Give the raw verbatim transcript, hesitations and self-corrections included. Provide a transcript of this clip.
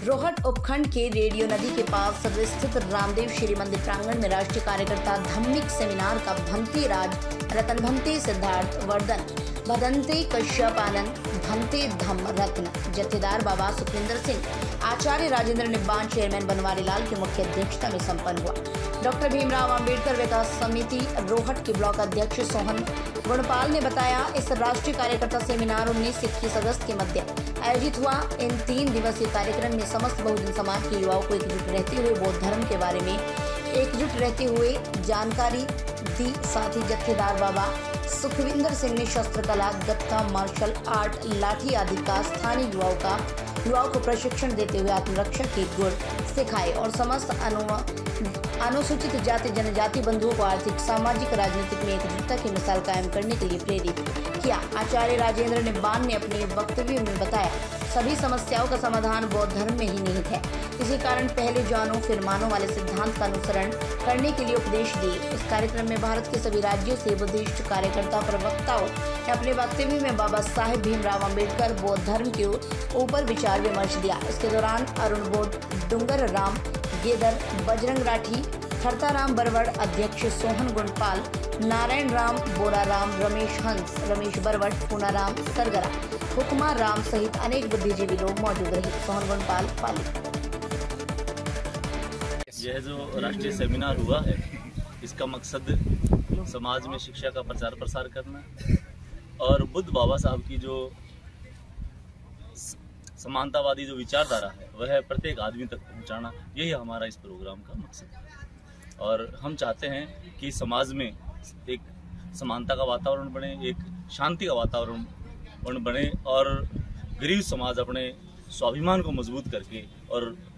रोहट उपखंड के रेडियो नदी के पास स्थित रामदेव श्री मंदिर प्रांगण में राष्ट्रीय कार्यकर्ता धम्मिक सेमिनार का भंते राज, रतन भंते सिद्धार्थ वर्धन, भदंते कश्यप आनंद, भंते धम्म रत्न, जत्थेदार बाबा सुखविंदर सिंह, आचार्य राजेंद्र निब्बान, चेयरमैन बनवारी लाल की मुख्य अध्यक्षता में संपन्न हुआ। डॉक्टर भीमराव अंबेडकर विकास समिति रोहट के ब्लॉक अध्यक्ष सोहन गुणपाल ने बताया, इस राष्ट्रीय कार्यकर्ता सेमिनार उन्नीस इक्कीस अगस्त के मध्य आयोजित हुआ। इन तीन दिवसीय कार्यक्रम में समस्त बहुजन समाज के युवाओं को एकजुट रहते हुए बौद्ध धर्म के बारे में एकजुट रहते हुए जानकारी दी। साथ ही जत्थेदार बाबा सुखविंदर सिंह ने शस्त्र कला, गत्ता, मार्शल आर्ट, लाठी आदि का स्थानीय युवाओं का युवाओं को प्रशिक्षण देते हुए आत्मरक्षा के गुण सिखाए और समस्त अनुसूचित जाति जनजाति बंधुओं को आर्थिक, सामाजिक, राजनीतिक में एकजुटता की मिसाल कायम करने के लिए प्रेरित किया। आचार्य राजेंद्र निब्बान ने अपने वक्तव्य में बताया, सभी समस्याओं का समाधान बौद्ध धर्म में ही निहित है। इसी कारण पहले जानो फिर मानो वाले सिद्धांत का अनुसरण करने के लिए उपदेश दिए। इस कार्यक्रम में भारत के सभी राज्यों से बुद्धिस्ट कार्यकर्ता प्रवक्ताओं ने अपने वक्तव्य में बाबा साहेब भीमराव अंबेडकर बौद्ध धर्म के ऊपर विचार विमर्श दिया। इसके दौरान अरुण बोड, डूंगर राम गेदर, बजरंग राठी, खरताराम बरवड़, अध्यक्ष सोहन गुणपाल, नारायण राम बोराराम, रमेश हंस, रमेश बरवड़, पूनाराम सरगरा, हुक्मा राम सहित अनेक बुद्धिजीवी लोग मौजूद रहे। सोहन गुणपाल पाली। यह जो राष्ट्रीय सेमिनार हुआ है, इसका मकसद समाज में शिक्षा का प्रचार प्रसार करना और बुद्ध बाबा साहब की जो समानतावादी जो विचारधारा है वह प्रत्येक आदमी तक पहुंचाना, यही हमारा इस प्रोग्राम का मकसद है। और हम चाहते हैं कि समाज में एक समानता का वातावरण बने, एक शांति का वातावरण बने और गरीब समाज अपने स्वाभिमान को मजबूत करके और